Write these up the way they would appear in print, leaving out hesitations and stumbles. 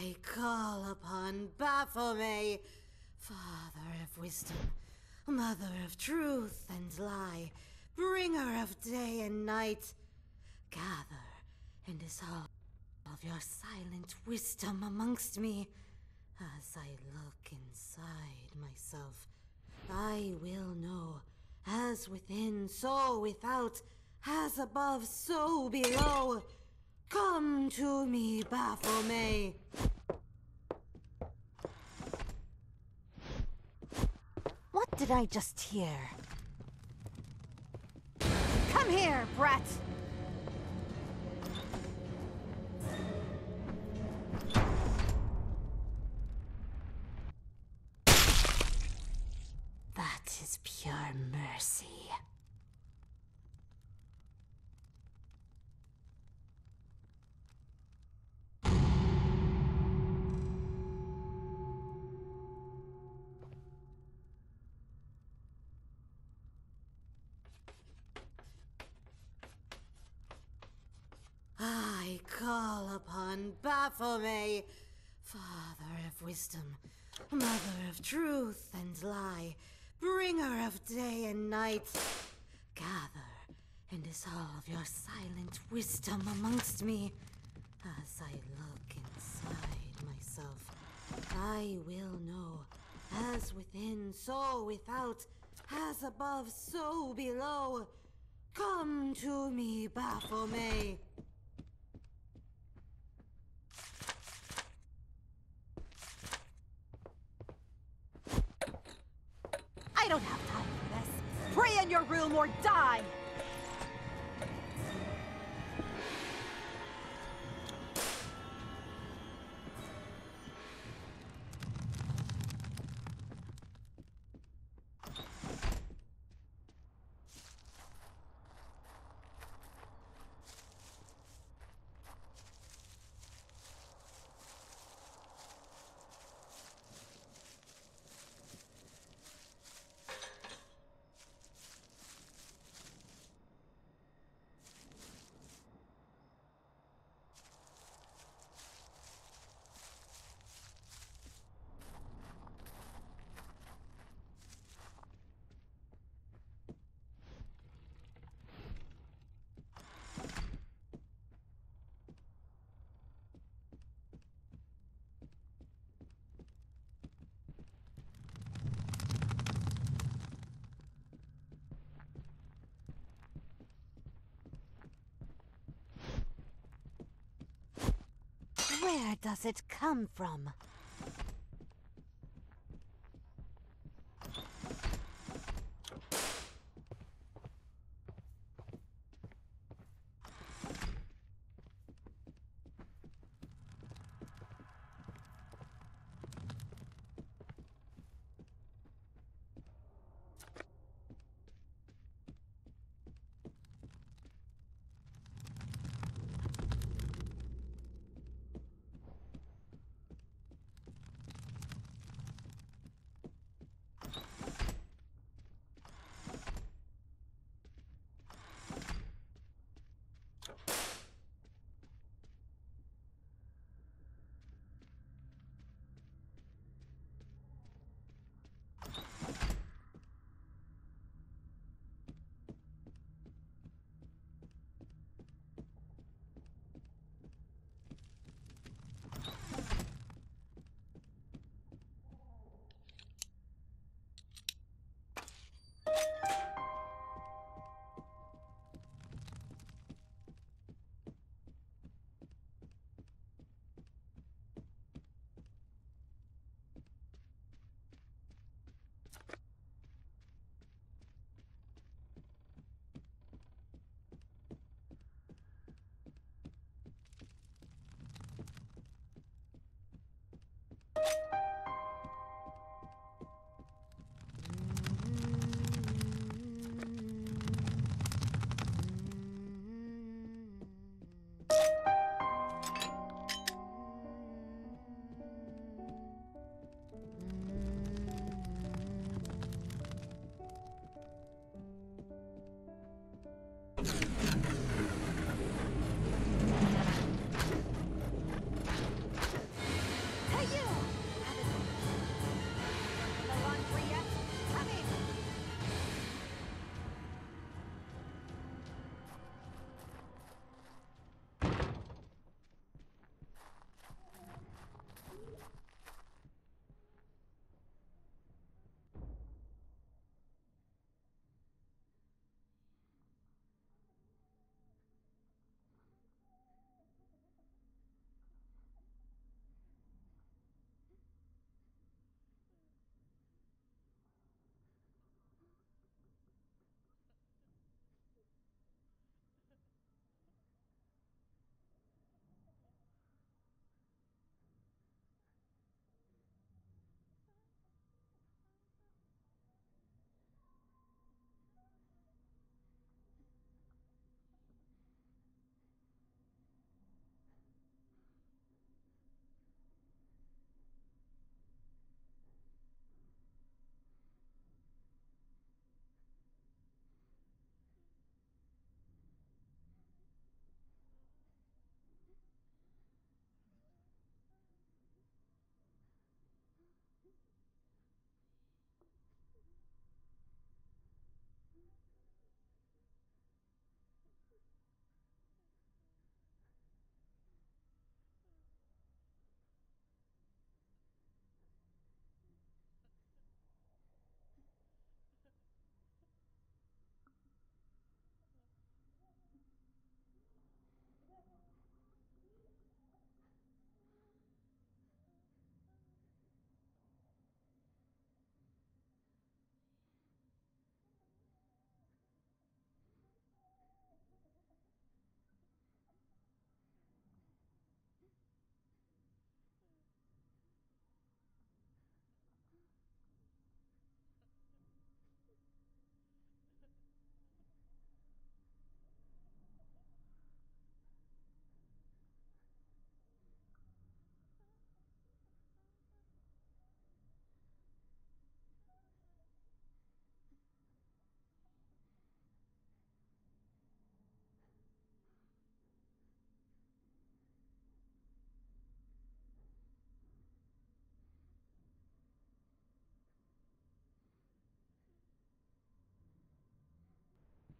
I call upon Baphomet, Father of wisdom, Mother of truth and lie, Bringer of day and night. Gather and dissolve your silent wisdom amongst me. As I look inside myself, I will know, as within, so without, as above, so below. Come to me, Baphomet. What did I just hear? Come here, brat! That is pure mercy. I call upon Baphomet, Father of wisdom, Mother of truth and lie, Bringer of day and night. Gather and dissolve your silent wisdom amongst me. As I look inside myself, I will know, as within, so without, as above, so below. Come to me, Baphomet. I don't have time for this. Pray in your room or die! Where does it come from?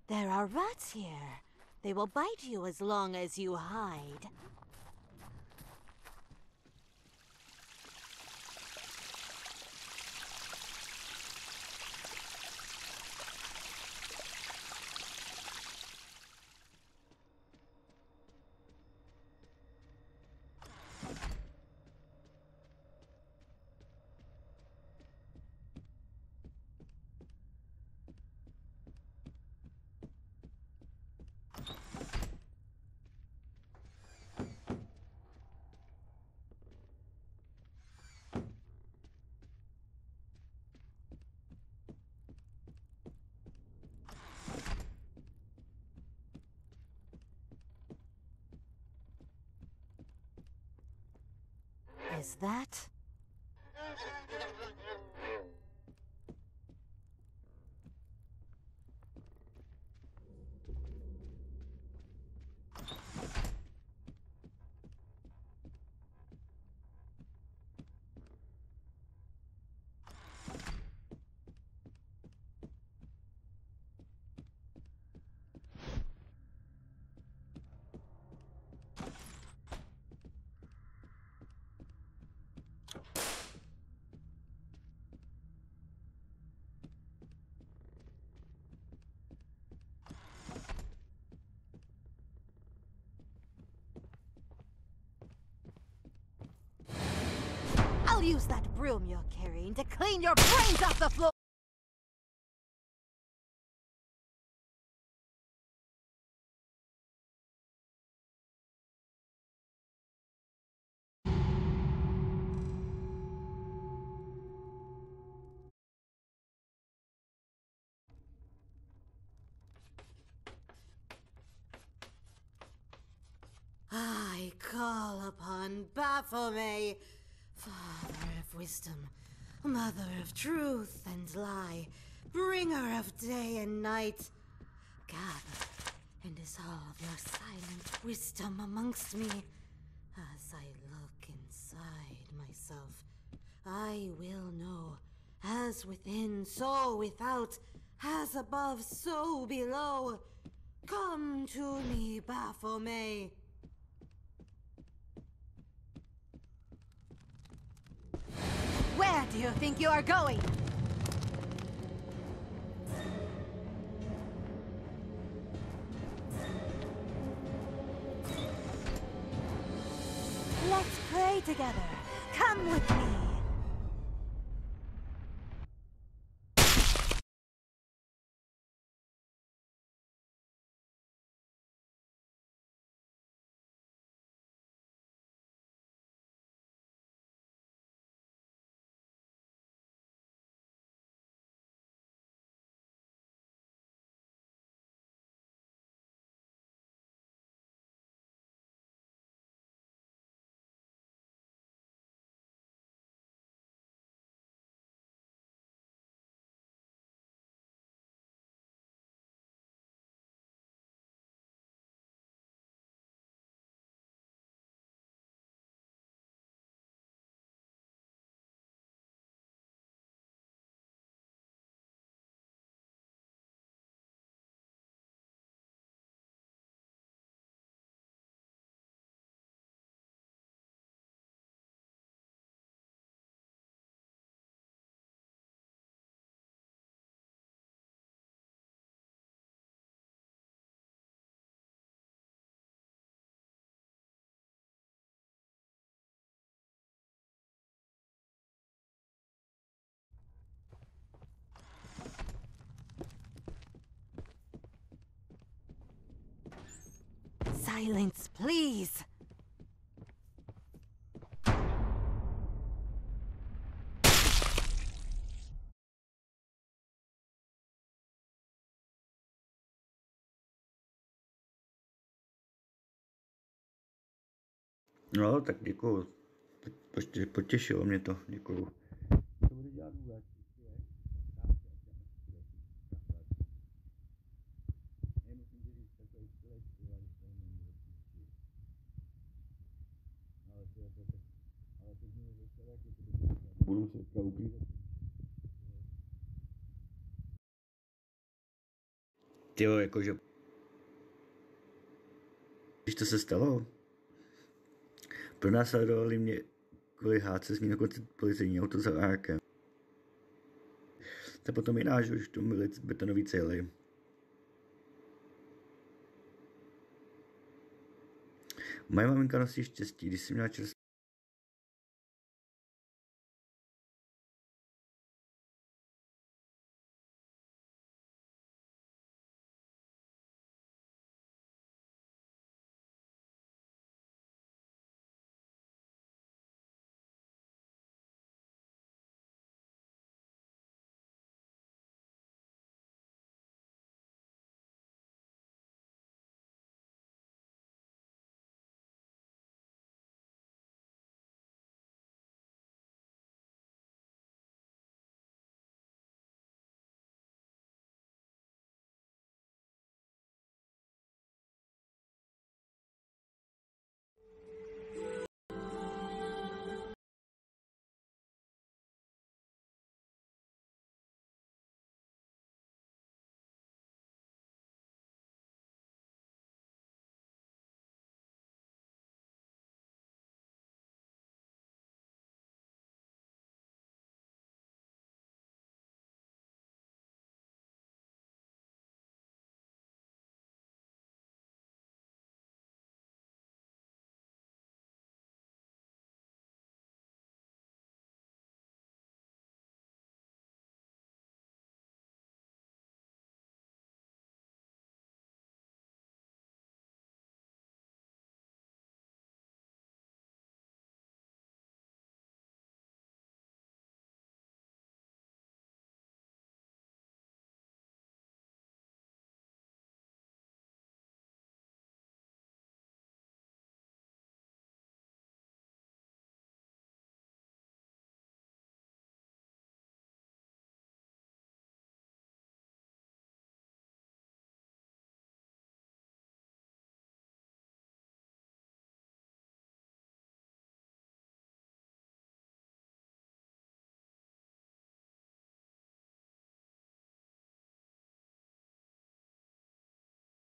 There are rats here. They will bite you as long as you hide. Is that? I'll use that broom you're carrying to clean your brains off the floor! I call upon Baphomet, Father of wisdom, Mother of truth and lie, Bringer of day and night. Gather and dissolve your silent wisdom amongst me. As I look inside myself, I will know, as within, so without, as above, so below. Come to me, Baphomet. Where do you think you are going? Let's pray together. Come with me. Silence, please. No, tak děkuju. Potěšilo mě to, děkuju. To bude dělat vůbec. Budu se teďka uklízet. Tyjo, jakože... Když to se stalo, pronásledovali mě kvůli hádce s ním na konci policejní auto za Arkem. To potom jiná, že už to byly betonový cely. Moje maminka nosí štěstí, když si měla